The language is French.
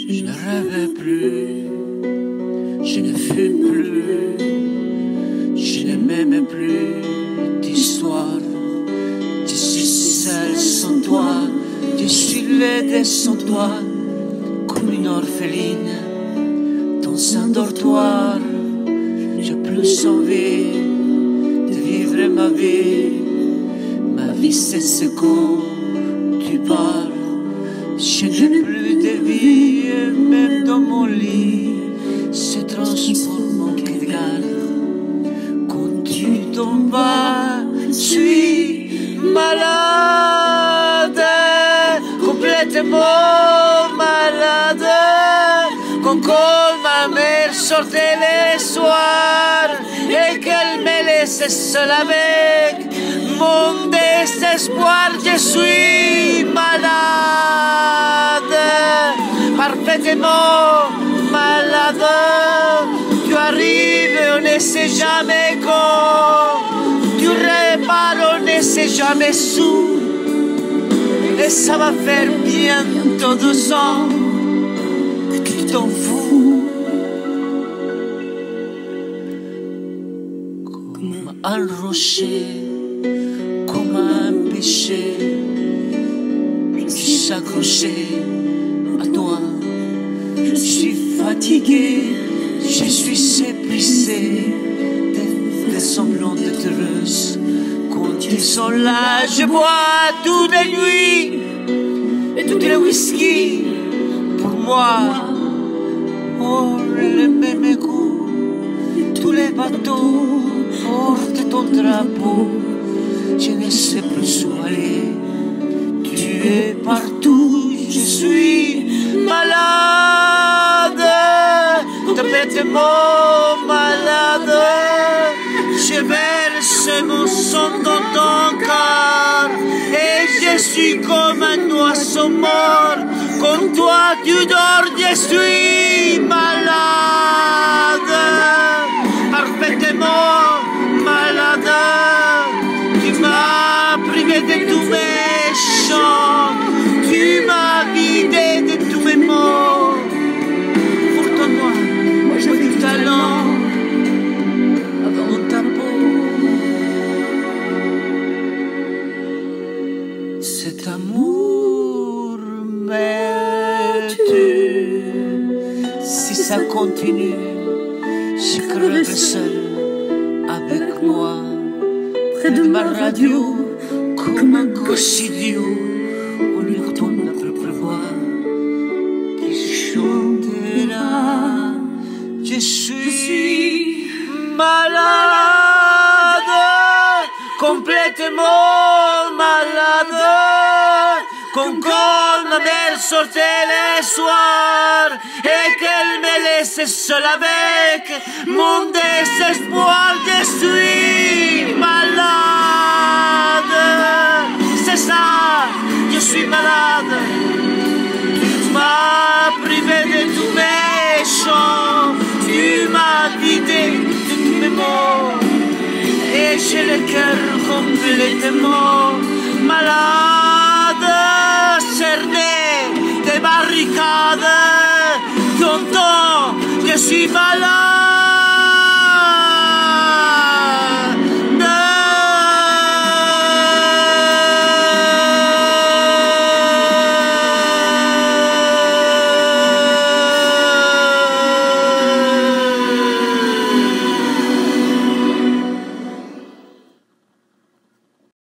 Je ne rêvais plus, je ne fus plus, je ne m'aimais plus d'histoire. Je suis seule sans toi, je suis laide sans toi, comme une orpheline dans un dortoir. J'ai plus envie de vivre ma vie c'est ce quand tu parles. Je n'ai plus de vie, et même dans mon lit se transforme en quai de gare. Quand tu tombes, je suis malade, complètement malade. Quand ma mère sortait les soirs et qu'elle me laissait seule avec mon désespoir, je suis malade, parfaitement malade. Tu arrives, on ne sait jamais quand, tu répares, on ne sait jamais où. Et ça va faire bientôt 2 ans que tu t'en fous. Comme un rocher, comme un péché, je suis accroché à toi. Je suis fatigué, je suis épuisé des semblants d'être heureuse. Quand ils sont là, je bois toutes les nuits et tous les whisky. Pour moi, oh, le même goût. Tous les bateaux portent ton drapeau. Je ne sais plus où aller. Tu es partout, je suis malade, complètement malade. Je verse mon sang dans ton corps et je suis comme un oiseau mort. Quand toi tu dors, je suis malade, parfaitement malade. Tu m'as privé de tous mes chants, tu m'as vidé de tous mes mots. Pourtant moi j'ai du talent avant ta peau. Cet amour m'aide. Si ça continue, je crèverai seul avec moi, près de ma radio, comme un gosse idiot, en écoutant ma propre voix qui chantera. Je suis malade, complètement malade. Quand ma mère sortait les soirs et qu'elle me laissait seule avec mon désespoir, je suis malade. C'est ça, je suis malade. Tu m'as privé de tous mes chants, tu m'as vidé de tous mes mots, et j'ai le cœur complètement malade, cerné des barricades. Tonton, je suis malade.